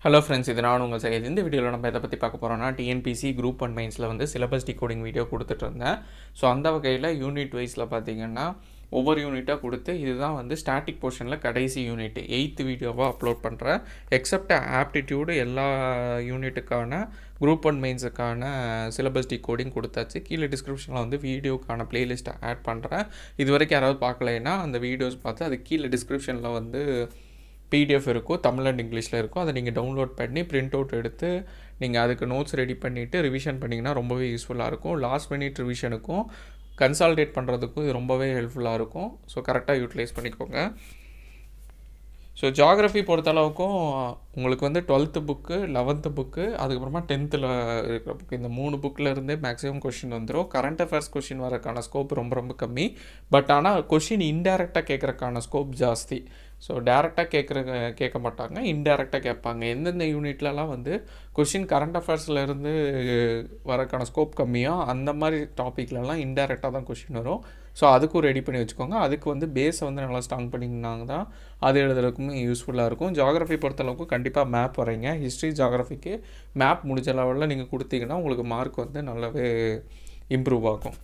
Hello friends, இது நான் உங்கள் Syed. இந்த வீடியோவில் நம்ம எதை பற்றி பார்க்க போகிறோம்னா TNPSC Group 1 Mainsல வந்து சிலபஸ் டிகோடிங் வீடியோ கொடுத்துட்டு இருந்தேன். ஸோ அந்த வகையில் யூனிட் வைஸில் பார்த்தீங்கன்னா ஒவ்வொரு யூனிட்டாக கொடுத்து இதுதான் வந்து ஸ்டாட்டிக் போர்ஷனில் கடைசி யூனிட் 8th வீடியோவாக அப்லோட் பண்ணுறேன். எக்ஸப்ட் ஆப்டிடியூடு எல்லா யூனிட்டுக்கான குரூப் 1 மெயின்ஸுக்கான சிலபஸ் டிகோடிங் கொடுத்தாச்சு. கீழே டிஸ்கிரிப்ஷனில் வந்து வீடியோக்கான பிளேலிஸ்ட்டை ஆட் பண்ணுறேன். இது வரைக்கும் யாராவது பார்க்கலைன்னா அந்த வீடியோஸ் பார்த்து அது கீழே டிஸ்கிரிப்ஷனில் வந்து PDF இருக்கும், தமிழ் அண்ட் இங்கிலீஷில் இருக்கும். அதை நீங்கள் டவுன்லோட் பண்ணி பிரிண்ட் அவுட் எடுத்து நீங்கள் அதுக்கு நோட்ஸ் ரெடி பண்ணிவிட்டு ரிவிஷன் பண்ணிங்கன்னா ரொம்பவே யூஸ்ஃபுல்லாக இருக்கும். லாஸ்ட் மினிட் ரிவிஷனுக்கும் கன்சால்டேட் பண்ணுறதுக்கும் இது ரொம்பவே ஹெல்ப்ஃபுல்லாக இருக்கும். ஸோ கரெக்டாக யூட்டிலைஸ் பண்ணிக்கோங்க. ஸோ ஜியாகிரஃபி பொறுத்தளவுக்கும் உங்களுக்கு வந்து 12th புக்கு, 11th புக்கு, அதுக்கப்புறமா 10th இருக்கிற புக்கு, இந்த 3 புக்கில் இருந்தே மேக்ஸிமம் கொஷின் வந்துடும். கரண்ட் அஃபேர்ஸ் கொஷின் வரக்கான ஸ்கோப் ரொம்ப ரொம்ப கம்மி. பட் ஆனால் கொஷின் இன்டைரக்டாக கேட்குறக்கான ஸ்கோப் ஜாஸ்தி. ஸோ டேரெக்டாக கேட்க மாட்டாங்க, இன்டைரக்டாக கேட்பாங்க. எந்தெந்த யூனிட்லலாம் வந்து கொஷின் கரண்ட் அஃபேர்ஸ்லேருந்து வரக்கான ஸ்கோப் கம்மியோ அந்த மாதிரி டாப்பிக்லலாம் இன்டைரக்டாக தான் கொஷின் வரும். ஸோ அதுக்கும் ரெடி பண்ணி வச்சுக்கோங்க. அதுக்கு வந்து பேஸை வந்து நல்லா ஸ்ட்ராங் பண்ணிங்கனாங்க தான் அது எழுதுறதுக்குமே யூஸ்ஃபுல்லாக இருக்கும். ஜியாகிரஃபி பொறுத்தளவுக்கு கண்டிப்பாக மேப் வரைங்க. ஹிஸ்ட்ரி ஜியாகிரஃபிக்கு மேப் முடிஞ்ச லெவலில் நீங்கள் கொடுத்தீங்கன்னா உங்களுக்கு மார்க் வந்து நல்லாவே இம்ப்ரூவ் ஆகும்.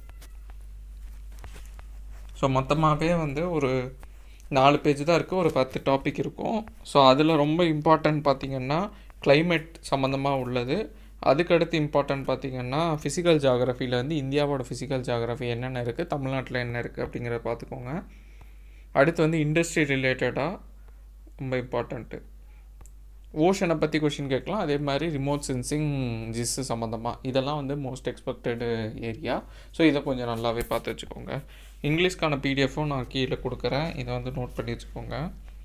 ஸோ மொத்தமாகவே வந்து ஒரு 4 பேஜ் தான் இருக்குது, ஒரு 10 டாபிக் இருக்கும். ஸோ அதில் ரொம்ப இம்பார்ட்டன்ட் பார்த்திங்கன்னா கிளைமேட் சம்மந்தமாக உள்ளது. அதுக்கடுத்து இம்பார்ட்டன்ட் பார்த்திங்கன்னா ஃபிசிக்கல் ஜியாகிரஃபியில் வந்து இந்தியாவோட ஃபிசிக்கல் ஜியாகிரஃபி என்னென்ன இருக்குது, தமிழ்நாட்டில் என்ன இருக்குது அப்படிங்கிறத பார்த்துக்கோங்க. அடுத்து வந்து இண்டஸ்ட்ரி ரிலேட்டடாக ரொம்ப இம்பார்ட்டண்ட்டு ஓஷனை பற்றி கொஷின் கேட்கலாம். அதே மாதிரி ரிமோட் சென்சிங் ஜிஸ் சம்மந்தமாக இதெல்லாம் வந்து மோஸ்ட் எக்ஸ்பெக்டடு ஏரியா. ஸோ இதை கொஞ்சம் நல்லாவே பார்த்து வச்சுக்கோங்க. இங்கிலீஷ்க்கான பிடிஎஃப்பும் நான் கீழே கொடுக்குறேன், இதை வந்து நோட் பண்ணி வச்சுக்கோங்க.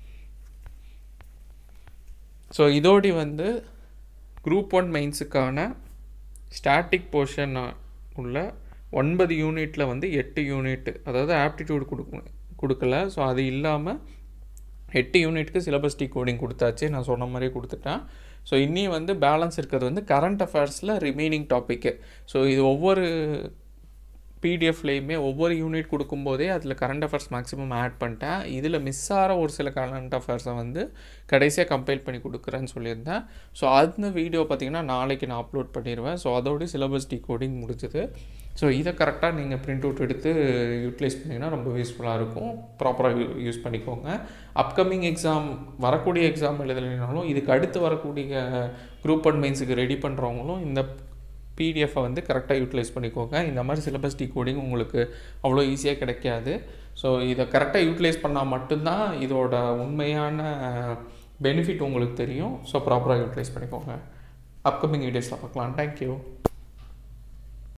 ஸோ இதோடி வந்து குரூப் 1 மெயின்ஸுக்கான ஸ்டாட்டிக் போர்ஷன் உள்ள 9 யூனிட்டில் வந்து 8 யூனிட், அதாவது ஆப்டிடியூட் கொடுக்கல. ஸோ அது இல்லாமல் 8 யூனிட்டுக்கு சிலபஸ் டிகோடிங் கொடுத்தாச்சு, நான் சொன்ன மாதிரியே கொடுத்துட்டேன். ஸோ இன்னி வந்து பேலன்ஸ் இருக்கிறது வந்து கரண்ட் அஃபேர்ஸில் ரிமைனிங் டாப்பிக்கு. ஸோ இது ஒவ்வொரு பிடிஎஃப்லேயுமே ஒவ்வொரு யூனிட் கொடுக்கும்போதே அதில் கரண்ட் அஃபேர்ஸ் மேக்ஸிமம் ஆட் பண்ணிட்டேன். இதில் மிஸ் ஆகிற ஒரு சில கரண்ட் அஃபேர்ஸை வந்து கடைசியாக கம்பைல் பண்ணி கொடுக்குறேன்னு சொல்லியிருந்தேன். ஸோ அந்த வீடியோ பார்த்திங்கன்னா நாளைக்கு நான் அப்லோட் பண்ணிடுவேன். ஸோ அதோடய சிலபஸ் டிகோடிங் முடிஞ்சுது. ஸோ இதை கரெக்டாக நீங்கள் பிரிண்ட் அவுட் எடுத்து யூட்டிலைஸ் பண்ணிங்கன்னா ரொம்ப யூஸ்ஃபுல்லாக இருக்கும். ப்ராப்பராக யூஸ் பண்ணிக்கோங்க. அப்கமிங் எக்ஸாம், வரக்கூடிய எக்ஸாம் எழுதலைனாலும் இதுக்கு அடுத்து வரக்கூடிய குரூப் 1 மெயின்ஸுக்கு ரெடி பண்ணுறவங்களும் இந்த பிடிஎஃப்பை வந்து கரெக்டாக யூட்டிலைஸ் பண்ணிக்கோங்க. இந்த மாதிரி சிலபஸ் டிகோடிங் உங்களுக்கு அவ்வளோ ஈஸியாக கிடைக்காது. ஸோ இதை கரெக்டாக யூட்டிலைஸ் பண்ணால் மட்டும்தான் இதோட உண்மையான பெனிஃபிட் உங்களுக்கு தெரியும். ஸோ ப்ராப்பராக யூட்டிலைஸ் பண்ணிக்கோங்க. அப்கமிங் வீடியோஸில் பார்க்கலாம். தேங்க்யூ.